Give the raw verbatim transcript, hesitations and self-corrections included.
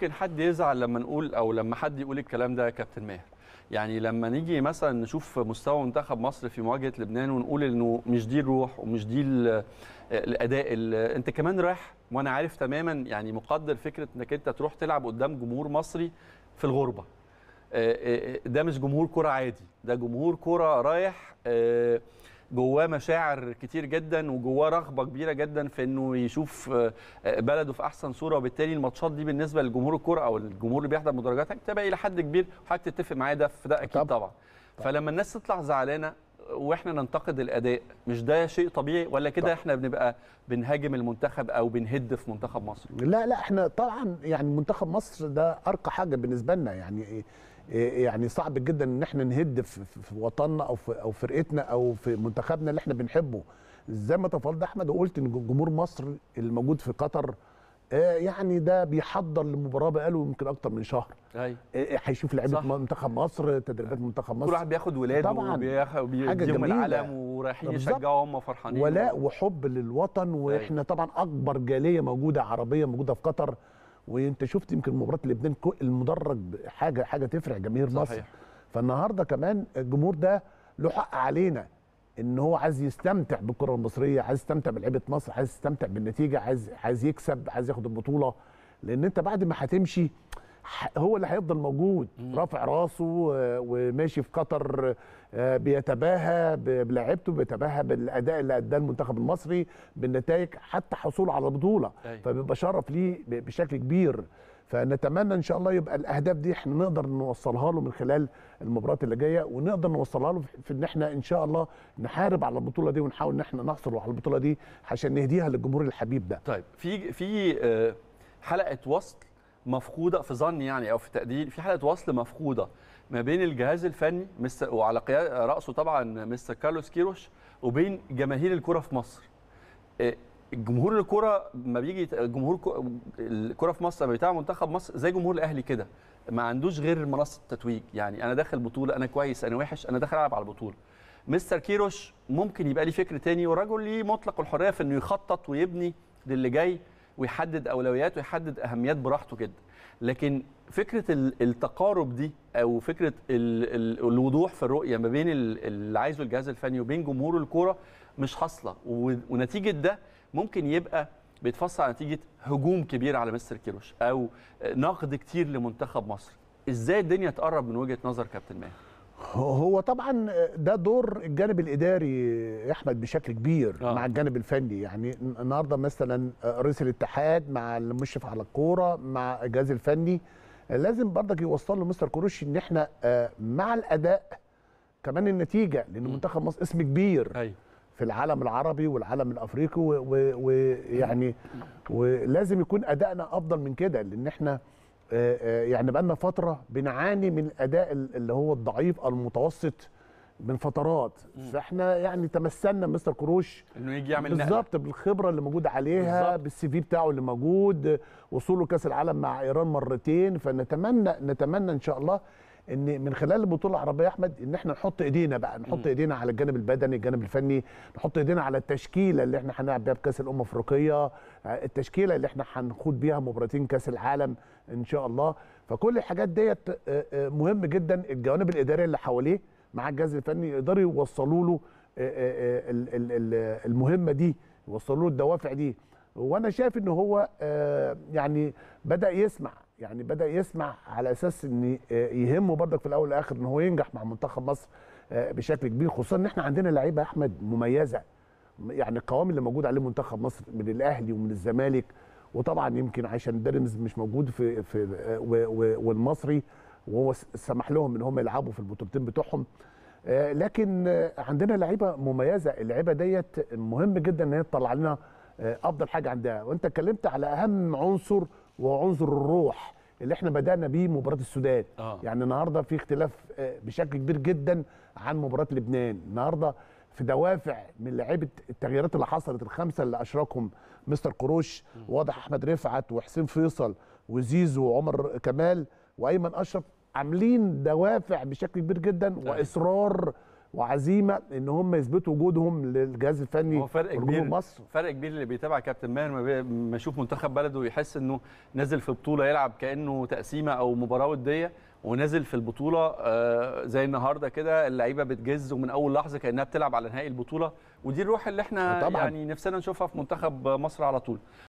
ممكن حد يزعل لما نقول او لما حد يقول الكلام ده يا كابتن ماهر. يعني لما نيجي مثلا نشوف مستوى منتخب مصر في مواجهه لبنان ونقول انه مش دي الروح ومش دي الاداء، انت كمان رايح وانا عارف تماما يعني مقدر فكره انك انت تروح تلعب قدام جمهور مصري في الغربه. ده مش جمهور كرة عادي، ده جمهور كرة رايح جواه مشاعر كتير جدا وجواه رغبه كبيره جدا في انه يشوف بلده في احسن صوره، وبالتالي الماتشات دي بالنسبه لجمهور الكره او الجمهور اللي بيحضر مدرجات هتبقى الى حد كبير، وحضرتك تتفق معايا ده في ده اكيد طبعا. طبعا. فلما الناس تطلع زعلانه واحنا ننتقد الاداء، مش ده شيء طبيعي ولا كده احنا بنبقى بنهاجم المنتخب او بنهد في منتخب مصر؟ لا لا احنا طبعا يعني منتخب مصر ده ارقى حاجه بالنسبه لنا، يعني يعني صعب جدا ان احنا نهد في, في وطننا او في او فرقتنا او في منتخبنا اللي احنا بنحبه. زي ما تفضلت احمد وقلت ان جمهور مصر الموجود في قطر يعني ده بيحضر لمباراه بقاله يمكن اكتر من شهر. ايوه هيشوف لعيبه منتخب مصر، تدريبات منتخب مصر، كل واحد بياخد ولاده وبيديهم العلم ورايحين يشجعوا هم فرحانين، ولاء وحب للوطن. واحنا أيوة. طبعا اكبر جاليه موجوده عربيه موجوده في قطر، وانت شفت يمكن مباراه لبنان المدرج حاجه حاجه تفرح جماهير مصر. فالنهارده كمان الجمهور ده له حق علينا ان هو عايز يستمتع بالكره المصريه، عايز يستمتع بلعيبه مصر، عايز يستمتع بالنتيجه، عايز عايز يكسب، عايز ياخد البطوله. لان انت بعد ما هتمشي هو اللي هيفضل موجود رافع راسه وماشي في قطر بيتباهى بلاعيبته، بيتباهى بالاداء اللي اداه المنتخب المصري، بالنتائج، حتى حصوله على بطوله. فبيبقى شرف ليه بشكل كبير. فنتمنى ان شاء الله يبقى الاهداف دي احنا نقدر نوصلها له من خلال المباريات اللي جايه، ونقدر نوصلها له في ان احنا ان شاء الله نحارب على البطوله دي ونحاول ان احنا نحصل على البطوله دي عشان نهديها للجمهور الحبيب ده. طيب في في حلقه وصل مفقوده في ظني يعني او في تقديري، في حلقه وصل مفقوده ما بين الجهاز الفني مستر وعلى راسه طبعا مستر كارلوس كيروش وبين جماهير الكره في مصر. جمهور الكره ما بيجي جمهور الكره في مصر لما بيتابع منتخب مصر زي جمهور الاهلي كده، ما عندوش غير منصه التتويج. يعني انا داخل بطوله، انا كويس انا وحش، انا داخل العب على البطوله. مستر كيروش ممكن يبقى ليه فكر تاني، والراجل ليه مطلق الحريه في انه يخطط ويبني للي جاي ويحدد اولويات ويحدد اهميات براحته جدا. لكن فكره التقارب دي او فكره الوضوح في الرؤيه ما بين اللي عايزه الجهاز الفني وبين جمهور الكوره مش حاصله، ونتيجه ده ممكن يبقى بيتفسر على نتيجه هجوم كبير على مستر كيروش او نقد كتير لمنتخب مصر. ازاي الدنيا تقرب من وجهه نظر كابتن ماهر؟ هو طبعا ده دور الجانب الاداري يا احمد بشكل كبير آه. مع الجانب الفني. يعني النهارده مثلا رئيس الاتحاد مع المشرف على الكوره مع الجهاز الفني لازم برضك يوصل له مستر كيروش ان احنا مع الاداء كمان النتيجه، لان منتخب مصر اسم كبير أيوه. في العالم العربي والعالم الافريقي، ويعني ولازم يكون ادائنا افضل من كده، لان احنا يعني بقالنا فتره بنعاني من الاداء اللي هو الضعيف او المتوسط من فترات. فاحنا يعني تمثلنا مستر كيروش انه يجي يعمل بالظبط بالخبره اللي موجوده عليها، بالسي في بتاعه اللي موجود، وصوله كاس العالم مع ايران مرتين. فنتمنى نتمنى ان شاء الله ان من خلال البطوله العربيه يا احمد ان احنا نحط ايدينا بقى نحط م. ايدينا على الجانب البدني، الجانب الفني، نحط ايدينا على التشكيله اللي احنا هنلعب بيها بكاس الامم الافريقيه، التشكيله اللي احنا هنخوض بيها مباراتين كاس العالم ان شاء الله. فكل الحاجات ديت مهم جدا. الجوانب الاداريه اللي حواليه مع الجهاز الفني يقدروا يوصلوا له المهمه دي، يوصلوا له الدوافع دي. وانا شايف ان هو يعني بدا يسمع يعني بدا يسمع على اساس ان يهمه برضك في الاول والاخر ان هو ينجح مع منتخب مصر بشكل كبير، خصوصا ان احنا عندنا لعيبه يا احمد مميزه. يعني القوام اللي موجود عليه منتخب مصر من الاهلي ومن الزمالك، وطبعا يمكن عشان بيراميدز مش موجود في في والمصري وهو سمح لهم ان هم يلعبوا في البطولتين بتوعهم، لكن عندنا لعيبه مميزه. اللعيبه ديت مهم جدا ان هي تطلع لنا افضل حاجه عندها. وانت اتكلمت على اهم عنصر وهو عنصر الروح اللي احنا بدانا بيه مباراه السودان. آه. يعني النهارده في اختلاف بشكل كبير جدا عن مباراه لبنان. النهارده في دوافع من لعيبه التغييرات اللي حصلت الخمسه اللي اشركهم مستر كيروش، واضح احمد رفعت وحسين فيصل وزيزو وعمر كمال وايمن اشرف عاملين دوافع بشكل كبير جدا واصرار وعزيمه ان هم يثبتوا وجودهم للجهاز الفني هو فرق والجمهور كبير مصر. فرق كبير اللي بيتابع كابتن ماهر ما بي- ما يشوف منتخب بلده ويحس انه نازل في بطوله يلعب كانه تقسيمه او مباراه وديه، ونازل في البطوله آه، زي النهارده كده اللعيبه بتجز ومن اول لحظه كانها بتلعب على نهائي البطوله، ودي الروح اللي احنا طبعاً. يعني نفسنا نشوفها في منتخب مصر على طول.